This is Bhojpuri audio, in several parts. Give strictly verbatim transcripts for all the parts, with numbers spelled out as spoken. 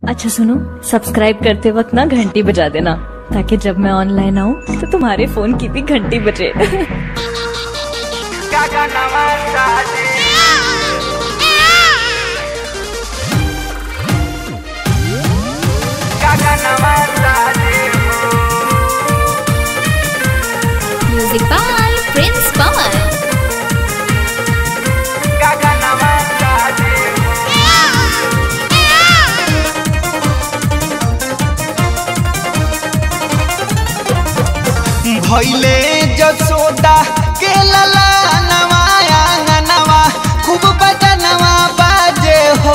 अच्छा सुनो, सब्सक्राइब करते वक्त ना घंटी बजा देना, ताकि जब मैं ऑनलाइन आऊँ तो तुम्हारे फोन की भी घंटी बजे। Music by prince Pawan. भैले जसोदा के लला नवाया नवा खूब बजनवा बाजे हो।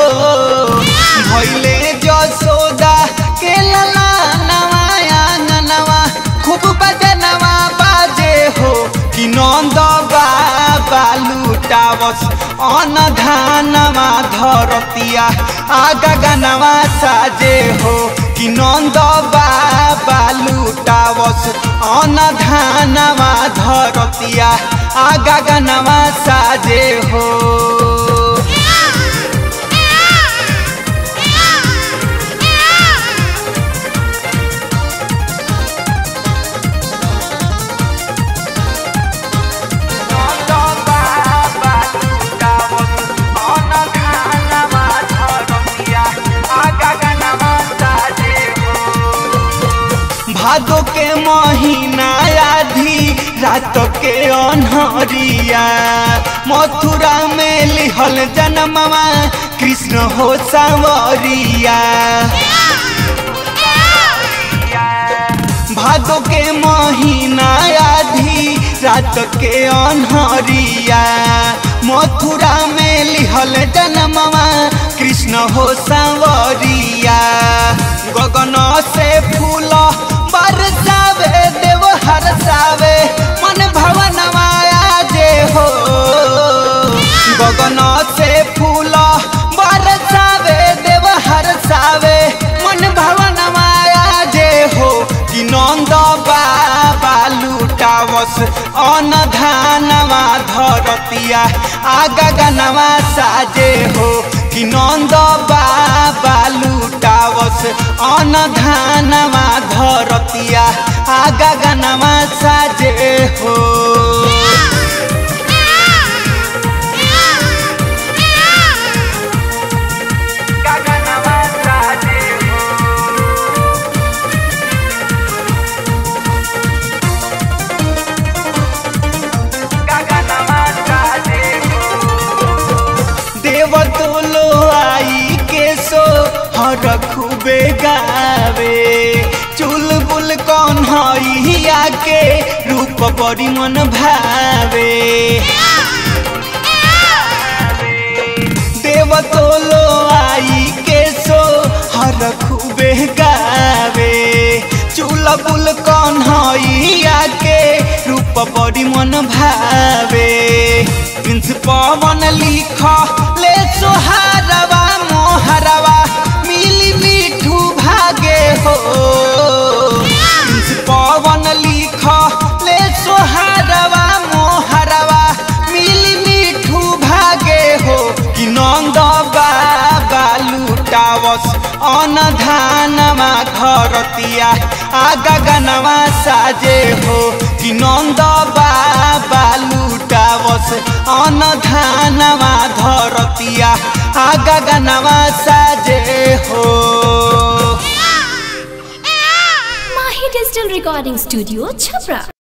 भैले जसोदा के लला नवाया नवा खूब बजनवा बाजे हो। कि नंद बाबा लुटावस अन धानवा धरतिया आगा गनवा साजे हो। कि नंद बाबा लुटावस अन धानवा धरतिया आगा गनवा साजे हो। भादो के महीना आधी रात के अनहरिया मथुरा में लिहल जन्मवा कृष्ण हो सांवरिया। भादो के महीना आधी रात के अनहरिया मथुरा में लिहल जन्मवा कृष्ण हो सांवरिया। गगन से फूल बरसावे देव हरसावे मन भवनवा आजे हो। गगन से फूल बरसावे देव हरसावे मन भवनवा आजे हो। कि नंद बाबा लुटावस अन धानवा धरतिया आगा गनवा साजे हो। कि नंद बाबा लुटावस अन धानवा धरतिया आगा गनवा साजे हो। देवतोलो आई के सो हर खूबे गावे चुलबुल कन्हैया के रूप बड़ी मन भावे। देवतोलो आई के सो हर खूबे गावे चुलबुल कन्हैया के रूप बड़ी मन भावे। प्रिंस पवन लिख ले सोहारवा मोहरवा मिली मिठू भागे हो। प्रिंस पवन लिख ले सोहारवा मोहरवा मिली मिठू भागे हो। कि नंद बाबा लुटावस अन धानवा धरतिया आगा गनवा साजे हो। कि नंद बाबा लुटावस अन धानवा धरतिया आगा गनवा साजे हो। माही डिजिटल रिकॉर्डिंग स्टूडियो छपरा।